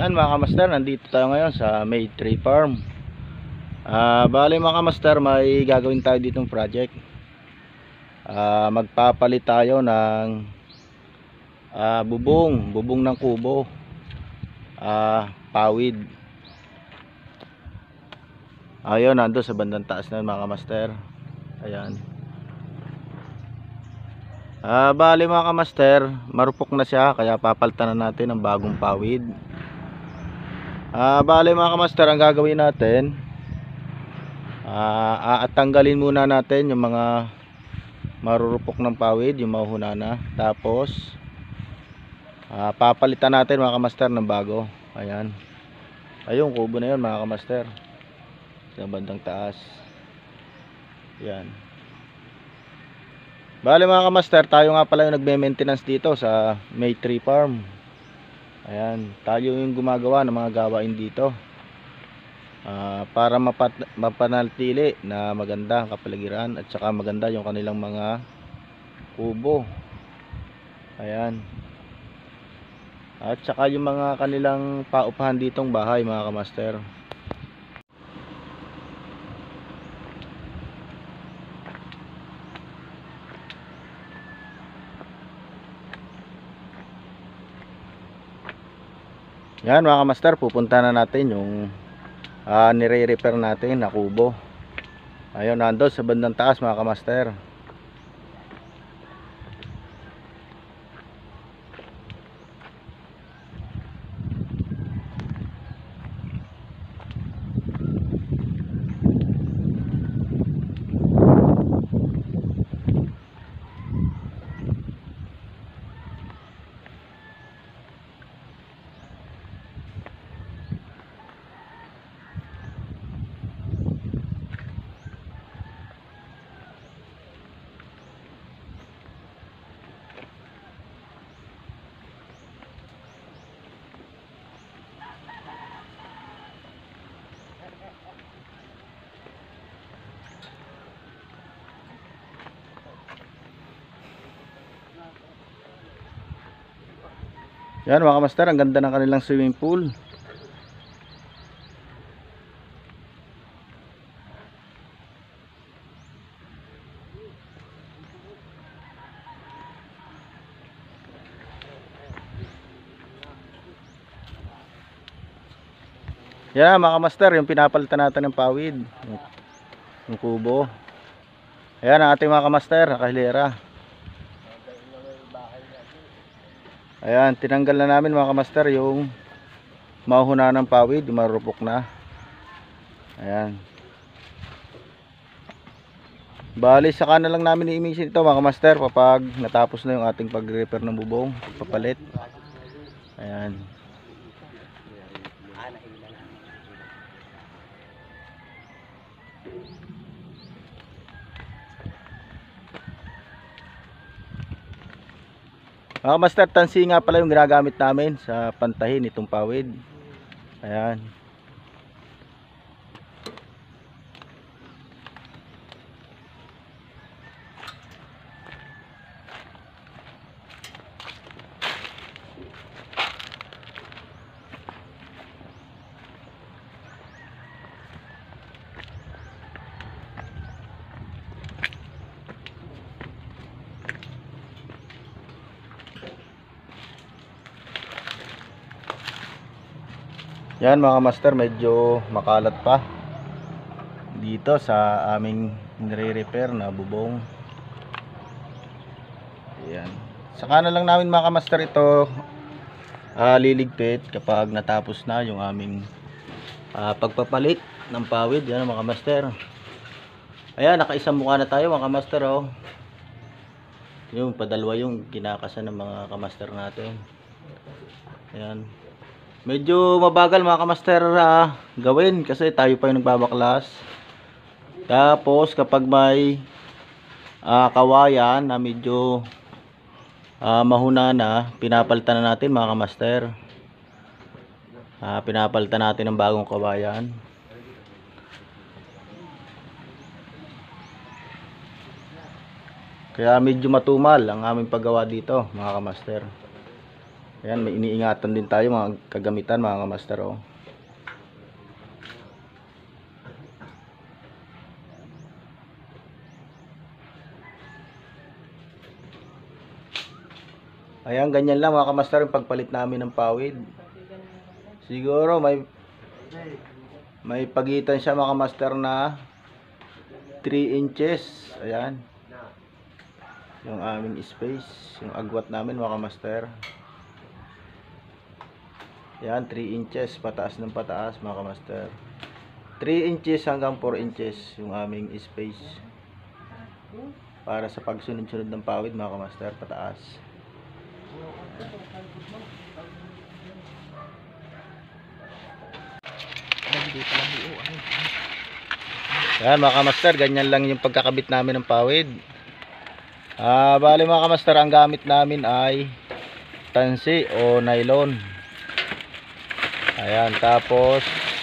Yan mga kamaster, nandito tayo ngayon sa May Tree Farm. Bale mga kamaster, may gagawin tayo ditong project. Magpapalit tayo ng bubong ng kubo, pawid. Ayun, nando sa bandang taas na mga kamaster. Ayan. Bale mga kamaster, marupok na siya, kaya papalitan na natin ng bagong pawid. Bale mga kamaster, ang gagawin natin, tanggalin muna natin yung mga marurupok ng pawid, yung mahuhuna na. Tapos papalitan natin mga kamaster ng bago. Ayan, ayun, kubo na yun mga kamaster, sa bandang taas. Ayan. Bale mga kamaster, tayo nga pala yung nagme-maintenance dito sa May Tree Farm. Ayan, tayo yung gumagawa ng mga gawain dito, para mapanatili na maganda ang kapaligiran at saka maganda yung kanilang mga kubo. Ayan. At saka yung mga kanilang paupahan ditong bahay mga kamaster. Yan mga kamaster, pupunta na natin yung nire-repair natin na kubo. Ayun, nandun sa bandang taas mga kamaster. Yan mga kamaster, ang ganda ng kanilang swimming pool. Yan mga kamaster, yung pinapalitan natin ng pawid, yung kubo. Ayan ang ating mga kamaster, nakahilera. Ayan, tinanggal na namin mga kamaster yung mahuhuna ng pawid, yung marupok na. Ayan. Bali, saka na lang namin i-imisin ito mga kamaster kapag natapos na yung ating pag-repair ng bubong, papalit. Ayan. Mga kamaster, tansi nga pala yung ginagamit namin sa pantahin itong pawid. Ayan. Yan mga master, medyo makalat pa dito sa aming nire-repair na bubong. Yan. Saka na lang namin mga master ito liligpit kapag natapos na yung aming pagpapalit ng pawid. Yan mga master. Ayan, nakaisang mukha na tayo mga master, oh. Yung padalwa yung kinakasan ng mga kamaster natin. Ayan. Medyo mabagal mga kamaster gawin kasi tayo pa yung nagbabaklas. Tapos kapag may kawayan na medyo mahuna na, pinapalitan na natin mga kamaster. Pinapalitan natin ng bagong kawayan. Kaya medyo matumal ang aming paggawa dito mga kamaster. Ayan, may iniingatan din tayo mga kagamitan mga kamaster, oh. Ayan, ganyan lang mga kamaster yung pagpalit namin ng pawid. Siguro may pagitan siya mga kamaster na 3 inches. Ayan, yung aming space, yung agwat namin mga kamaster. Yan, 3 inches pataas ng pataas mga kamaster. 3 inches hanggang 4 inches yung aming space para sa pagsunod-sunod ng pawid mga kamaster, pataas. Yan mga kamaster, ganyan lang yung pagkakabit namin ng pawid. Bali mga kamaster, ang gamit namin ay tansi o nylon. Ayan, tapos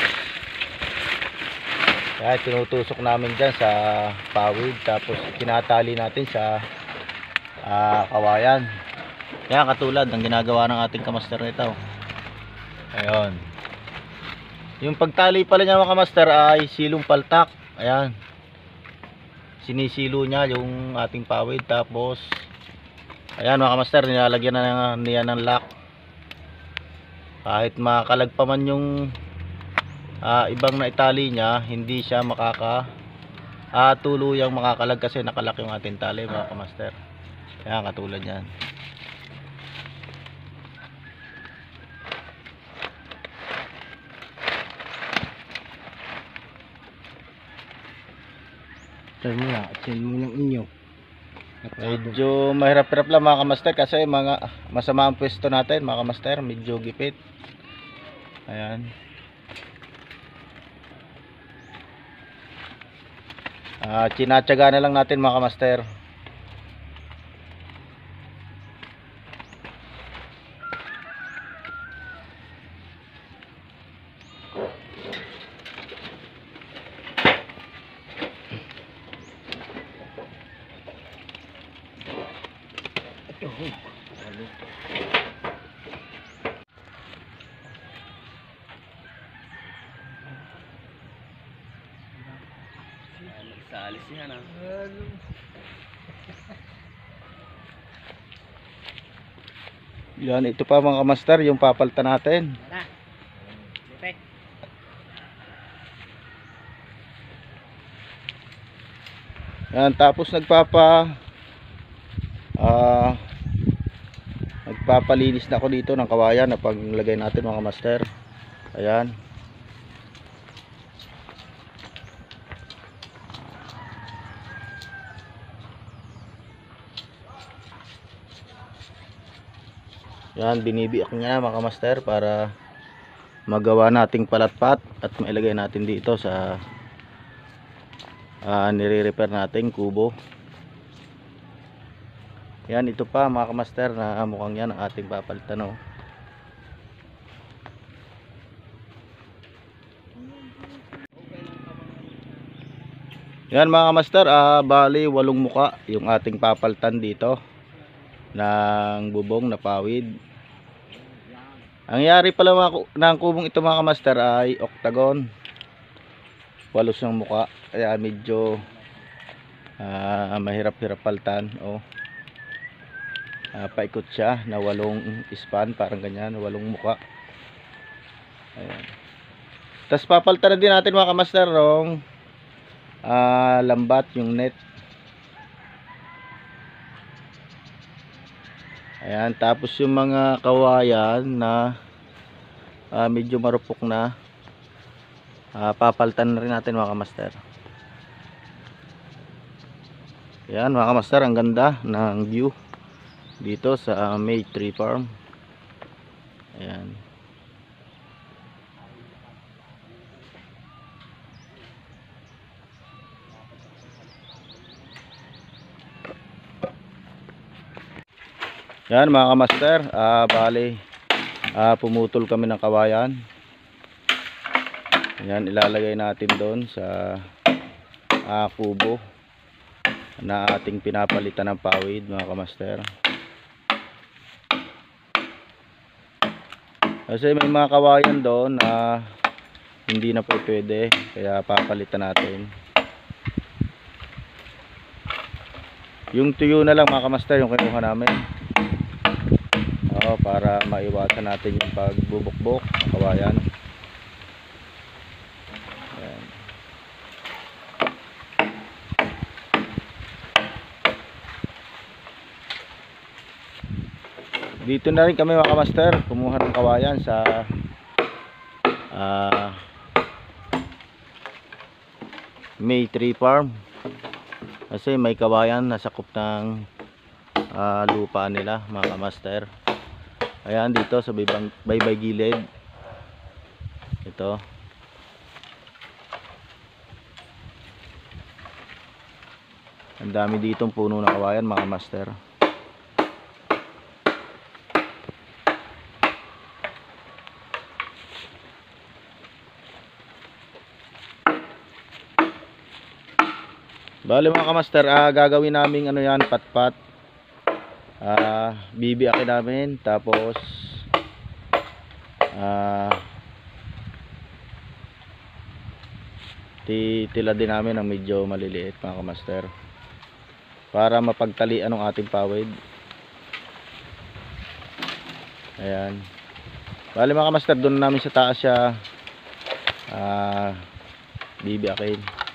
ayan, tinutusok namin dyan sa pawid, tapos tinatali natin sa kawayan. Yan, katulad ng ginagawa ng ating kamaster nito. Ayun, yung pagtali pala niya mga kamaster ay silong paltak. Ayan, sinisilo niya yung ating pawid. Tapos ayan mga kamaster, nilalagyan na niya ng lock. Kahit makalag pa man yung ibang naitali niya, hindi siya tuluyang makakalag kasi nakalak yung ating tali mga kamaster. Ayan, katulad yan. Chill mo lang inyo. Medyo mahirap-hirap lang mga kamaster kasi masama ang pwesto natin mga kamaster, medyo gipit. Ayan, tinatsaga na lang natin mga kamaster. Nagsalis yan ah. Yan, ito pa mga kamaster yung papalitan natin. Yan, tapos nagpapalinis na ako dito ng kawayan na paglagay natin mga kamaster. Ayan. Yan, binibiyak niya mga kamaster para magawa nating palatpat at mailagay natin dito sa nire-repair nating kubo. Yan, ito pa mga kamaster na mukhang yan ang ating papalitan, oh. Yan mga kamaster, bali 8 muka yung ating papalitan dito ng bubong na pawid. Ang yari pala ng kubong ito mga kamaster ay octagon, 8 siyang muka, kaya medyo mahirap-hirap palitan, oh. Paikot siya na 8 span, parang ganyan, 8 muka. Ayan. Tapos papalitan na din natin mga kamaster yung lambat, yung net. Ayan, tapos yung mga kawayan na medyo marupok na, papalitan na rin natin mga kamaster. Ayan mga kamaster, ang ganda ng view dito sa May Tree Farm. Ayan. Yan mga kamaster, bali pumutol kami ng kawayan. Yan, ilalagay natin doon sa kubo na ating pinapalitan ng pawid mga kamaster. Kasi may mga kawayan doon na hindi na po pwede, kaya papalitan natin. Yung tuyo na lang mga kamaster yung kinuha namin. Para maiwasan natin yung pagbubukbok ng kawayan. Ayan. Dito na rin kami mga kamaster kumuha ng kawayan sa May Tree Farm, kasi may kawayan na sakop ng lupa nila mga kamaster. Ayan, dito sa baybay gilid ito. Ang dami ditong puno ng kawayan mga kamaster. Bale mga kamaster, gagawin namin ano yan, patpat. Bibiakin namin, tapos titila din namin ng medyo maliliit mga kamaster, para mapagtalian ng ating pawid. Ayan. Bale mga kamaster, doon namin sa taas siya bibiakin.